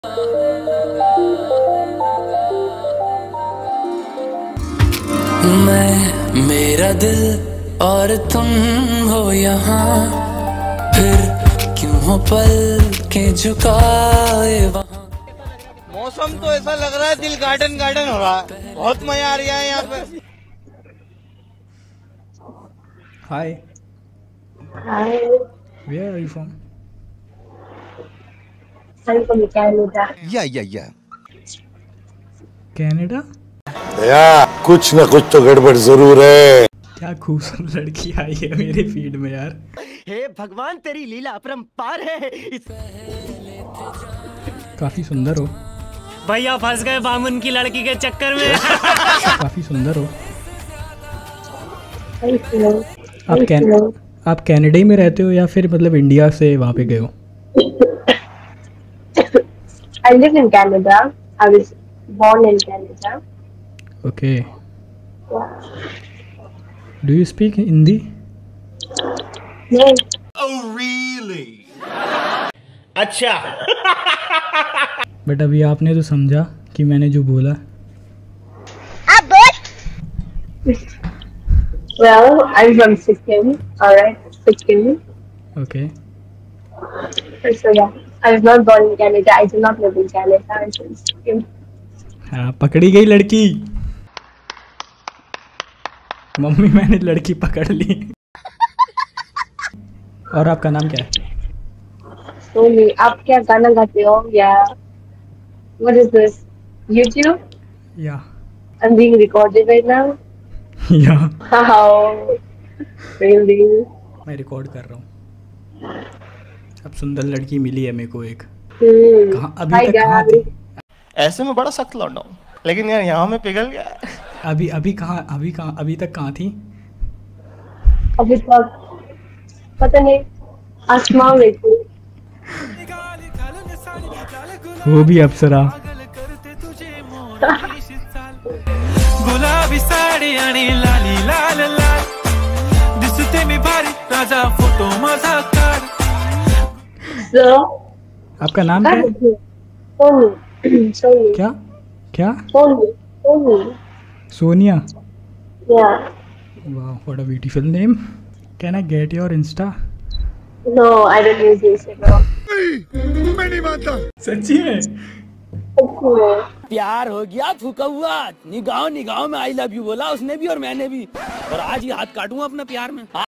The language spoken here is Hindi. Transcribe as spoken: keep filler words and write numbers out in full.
मैं मेरा दिल और तुम हो यहाँ, फिर क्यों हो पल के झुकाए वहाँ। मौसम तो ऐसा लग रहा है दिल गार्डन गार्डन हो रहा है, बहुत मजा आ रहा है यहाँ पे। हाय, Hi, where are you from? I'm from Canada. या या या कनाडा? या कुछ न कुछ तो गड़बड़ जरूर है। क्या खूबसूरत लड़की आई है मेरे फीड में यार। हे भगवान, तेरी लीला अपरंपार है। इस... काफी सुंदर हो भैया, फंस गए बामुन की लड़की के चक्कर में। काफी सुंदर हो। Thank you. आप Thank कैन you. आप कनाडा ही में रहते हो या फिर मतलब इंडिया से वहाँ पे गए हो? I live in Canada. I was born in Canada. Okay. Yeah. Do you speak Hindi? No. अच्छा। बट अभी आपने तो समझा कि मैंने जो बोला। Well, I'm from Sikkim. All right, Sikkim. Okay. So yeah, I was not born in Canada. I do not live in Canada. I'm from Sikkim. हाँ, पकड़ी गई लड़की। मम्मी, मैंने लड़की पकड़ ली। और आपका नाम क्या है? Somi, आप क्या गाना गाते हो? Yeah. What is this? YouTube? या I'm being recorded right now. या How? Really? मैं रिकॉर्ड कर रहा हूँ। अब सुंदर लड़की मिली है मेरे को एक। Hmm. कहाँ अभी Hi तक कहाँ guys. थी? ऐसे में बड़ा सख्त लौंडा हूँ, लेकिन यार यहाँ में पिघल गया। अभी अभी कहाँ अभी कहाँ अभी तक कहाँ थी? अभी तक पता नहीं, आसमान में थी। वो भी अप्सरा। गुलाबी साडी आणि लाली लाल लाल दिसते मी भारी, ताजा फोटो माझा काढ। So, आपका नाम क्या है? Somi. Somi. क्या क्या? Somi. Somi. सोनिया। Yeah. वाह, what a beautiful name. Can I get your insta? No, I don't use Instagram. सच्ची में? Okay. प्यार हो गया फूका हुआ, निगाह निगाह में आई लव यू बोला उसने भी और मैंने भी, और आज ही हाथ काटूंगा अपने प्यार में।